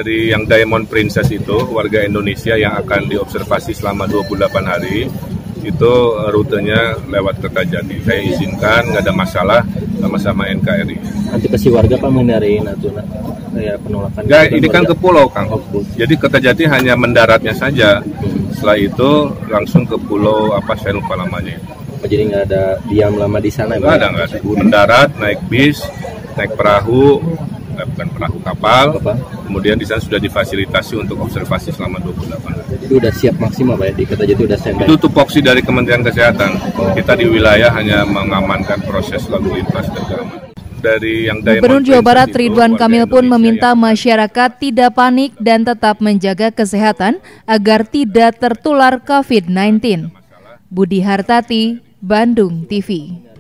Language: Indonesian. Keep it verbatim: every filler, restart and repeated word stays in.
dari yang Diamond Princess itu warga Indonesia yang akan diobservasi selama dua puluh delapan hari itu rutenya lewat Kertajati. Saya izinkan, nggak ada masalah, sama-sama N K R I. Antisipasi warga Pak menghindari Natuna kayak penolakan. Ya, ini kan ke pulau, Kang. Jadi Kertajati hanya mendaratnya saja. Setelah itu langsung ke pulau apa saya lupa namanya. Oh, jadi nggak ada diam lama di sana? Nggak ada, nggak ada. Mendarat, naik bis, naik perahu, bukan perahu kapal. Apa? Kemudian di sana sudah difasilitasi untuk observasi selama dua puluh delapan hari. Itu udah siap maksimal Pak ya, di Kertajati udah standby? Itu tupoksi dari Kementerian Kesehatan. Kita di wilayah hanya mengamankan proses lalu lintas dan keamanan. Dari yang Gubernur Jawa Barat Ridwan Kamil pun meminta masyarakat tidak panik dan tetap menjaga kesehatan agar tidak tertular COVID sembilan belas. Budi Hartati, Bandung T V.